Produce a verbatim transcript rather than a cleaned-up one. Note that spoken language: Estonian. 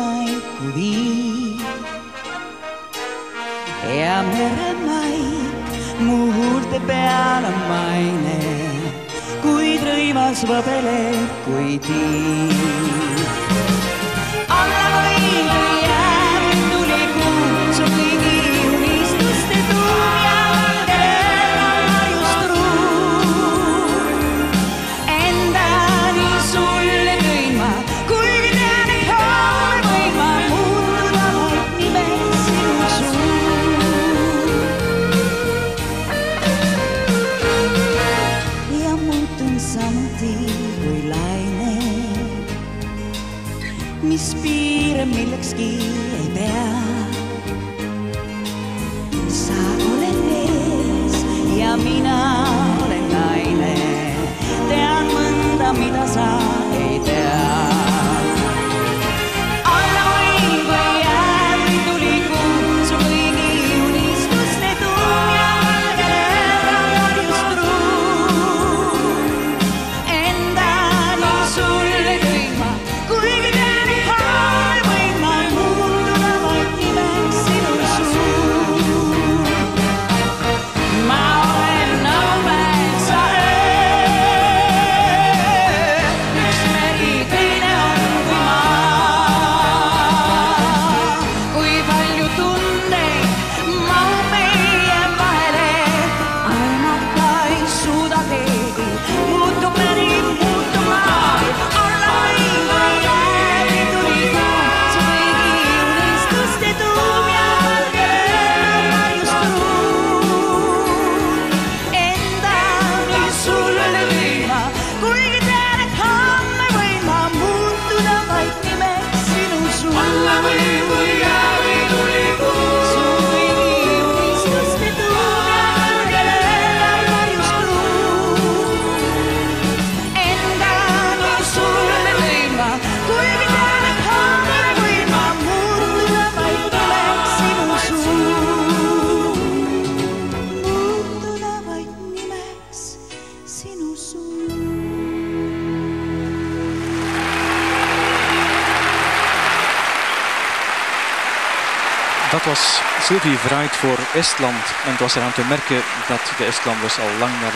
vaiku viib ja meremaik mu huulte peal on maine, kuid rõivas võbeleb kui tiib. Alla või kui jääb tuli kuu su kõigi unistuste tuum ja valgel just ruu. Endani sulle tõin ma, kuigi tean, et homme võin ma muutuda vaid nimeks sinu suu. Ja muutun samuti kui laine, mis piire millekski ei pea. Sa oled mees ja mina olen naine, tean mõnda, mida sa ei tea. Alla või kui jääb tuli kuu su kõigi unistuste tuum ja valgel just ruu. Endani sulle tõin ma, kuigi tean, et homme võin ma muutuda vaid nimeks sinu suu. Ma olen nõumäel sa öö, üks meri, teine on kui maa. Kui palju tundeid mahub meie vahele, ainult ei suuda keegi, muutub meri, muutub maa. Alla või kui jääb tuli kuu su kõigi unistuste tuum ja valgel just ruu. Endani sulle tõin ma, kuigi tean, et homme võin ma muutuda vaid nimeks sinu suu. Alla või kui jääb tuli kuu su kõigi unistuste tuum ja valgel just ruu. Endani sulle tõin ma, kuigi tean, et homme võin ma muutuda vaid nimeks sinu suu. Muutuda vaid nimeks sinu suu. Dat was Sylvie Wright voor Estland. En het was eraan te merken dat de Estlanders al lang naar